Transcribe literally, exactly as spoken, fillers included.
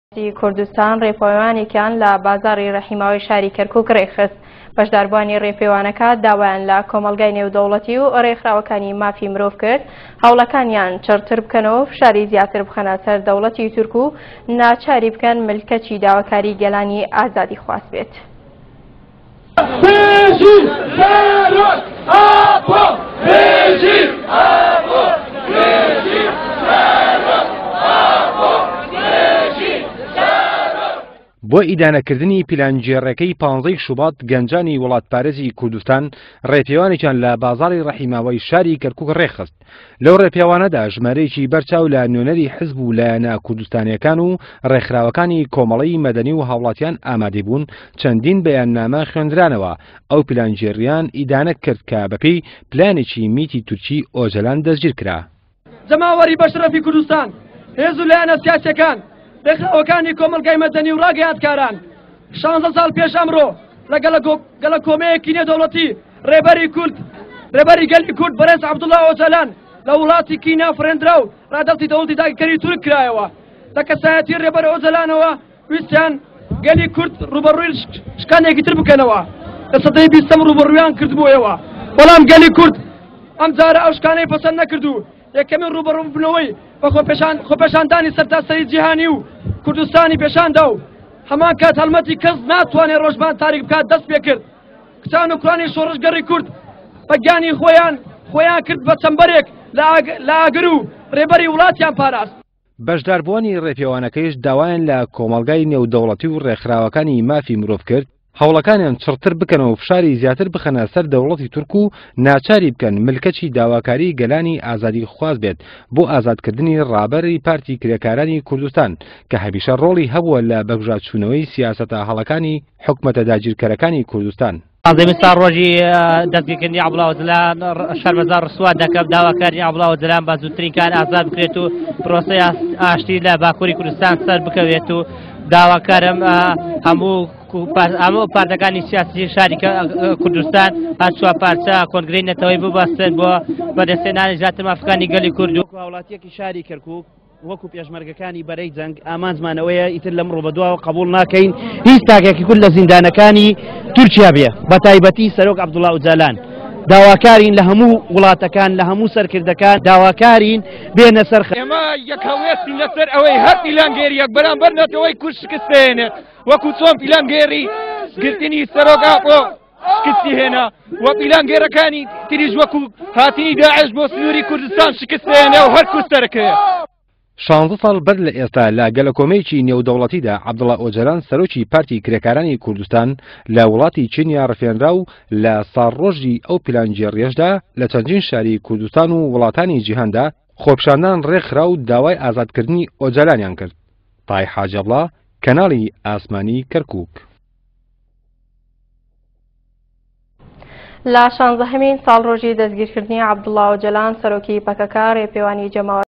کوردستان ڕێپەوانێکیان لە بازاڕی ڕەحیماوی شاری کەرکووک ڕێخست. بەشداربوانی ڕێپێوانەکە داوایان لە کۆمەڵگای نێودەوڵەتی و ڕێکخراوەکانی مافی مرۆڤ کرد هەوڵەکانیان چڕتر بکەنەوە فشاری زیاتر بخەنە سەر دەوڵەتی تورک و ناچاری بکەن ملکەچی داواکاری گەلانی ئازادی خواست بێت. بۆ ئیدانەکردنی پیلانگێڕەکەی پانزەی شوبات گەنجانی وڵاتپارێزی کوردستان ڕێپێوانێکیان لە بازاڕی ڕەحیماوەی شاری کەرکووک ڕێخست. لەو ڕێپێوانەدا ژمارەیەکی بەرچاو لە نوێنەری حزب و لایەنە کوردستانیەکان و ڕێکخراوەکانی کۆمەڵەی مەدەنی و هاوڵاتیان ئامادە بوون چەندین بەیاننامە خوێندرانەوە. ئەو پیلانگێڕیان ئیدانە کرد کە بەپێی پلانێکی میتی تورکی ئۆجەلان دەستگیر کرا. جەماوەری بەشەرەفی کوردستان، هێز و لایەنە سیاسیەکان، ڕێکخراوەکانی کۆمەلگای مەدەنی و ڕاگەیاندکاران شانزە ساڵ پێش ئەمڕۆ لەگەڵ کۆمەیەکی نێودەوڵەتی ڕێبەری کورد ڕێبەری گەلی کورد بەڕێز عەبدوڵڵا ئۆجەلان لە وڵاتی کینا فرێندرا و ڕادەڵتی دەوڵەتی داگیرکەری تورک کرایەوە. لە کەسایەتی ڕێبەر ئۆجەلانەوە ویستیان گەلی کورد ڕوبەڕووی شکانێکی تر بکەنەوە. لە سەدەی بیستەم ڕوبەڕوویان کردبوویەوە، بەڵام گەلی کورد ئەم جارە ئەو شکانەی پەسەند نەکردو. یەکەمین ڕوبەڕوو بنەوەی بە خۆپێشاندانی سەرتاسەری جیهانی و کوردستانی پێشاندا و هەمان کات هەڵمەتی کەس ناتوانێت ڕۆژبان تاریک بکات دەست پێ کرد. کچان و کوڕانی شۆڕشگەڕی کورد بەگیانی خۆیان خۆیان کرد بە چەمبەرێک لە ئاگر و ڕێبەری وڵاتیان پاراست. بەشداربووانی ڕێپێوانەکەیش داوایان لە کۆمەڵگای نێودەوڵەتی و ڕێکخراوەکانی مافی مرۆڤ کرد هەوڵەکانیان چڕتر بکەنەوە فشاری زیاتر بخەنە سەر دەوڵەتی تورک و ناچاری بکەن ملکەچی داواکاری گەلانی ئازادی خواست بێت بۆ ئازادکردنی ڕابەری پارتی کرێکارانی کوردستان کە هەمیشە ڕۆڵی هەبووە لە بەگژاچوونەوەی سیاسەتە هەڵەکانی حکومەتە داگیرکەرەکانی کوردستان. ئازەمی ساڵ ڕۆژی دەستگیرکردنی عەبدوڵڵا ئۆجەلان شەرمەزار ڕسوا دەکەم داواکاری عەبدوڵڵا ئۆجەلان بە زووترین کار ئازاد بکرێت و پرۆسەی ئاشتی لە باکووری کوردستان سەر بکەوێت و داواکارم هەموو هەموو پارتەکانی سیاسی شاری کوردستان هەرچووە پارچە کۆنگرەی نەتەوەی ببەستن بۆ بەدەستهێنانی ژاتر مافەکانی گەلی کورد و هاوڵاتیەکی شاری کەرکووک وەکو پێشمەرگەکانی بەرەی جەنگ ئامانجمانەوەیە ئیتر لەم ڕۆبەدواوە قبول ناکەین هیچ تاکێکی کورد لە زیندانەکانی تورکیا بێ بە تایبەتی سەرۆک عەبدوڵڵا ئۆجەلان. داواکارین لە هەموو وڵاتەکان لە هەموو سەرکردەکان داواکارین بێنە سەر ئێمە یەکەوێستی لەسەر ئەوەی هەر پیلانگێریەک بەرامبەر نەتەوەی کورد شکستێنێت وەکو چۆن پیلانگێری گرتنی سەرۆک ئاپۆ شکستی هێنا وە پیلانگێرەکانی تریژ وەکو هاتنی داعش بۆ سنووری کوردستان شکستێنێ و هەر کورد سەرەکەوێت. شانزە ساڵ بەر لە ئێستا لە گەلەکۆمەیەکی نێودەوڵەتیدا عەبدوڵڵا ئۆجەلان سەرۆکی پارتی کرێکارانی کوردستان لە وڵاتی چینیا ڕفێنرا و لە ساڕۆژی ئەو پیلانگێڕیەشدا لە چەندین شاری کوردستان و وڵاتانی جیهاندا خۆپیشاندان ڕێکخرا و داوای ئازادکردنی ئۆجەلانیان کرد. تای حاجەبڵا، کەناڵی ئاسمانی کەرکووک. لە شانزەهەمین ساڵ ڕۆژی دەستگیرکردنی عەبدوڵڵا ئۆجەلان سەرۆکی پەکەکە ڕێپێوانی جەماوەتی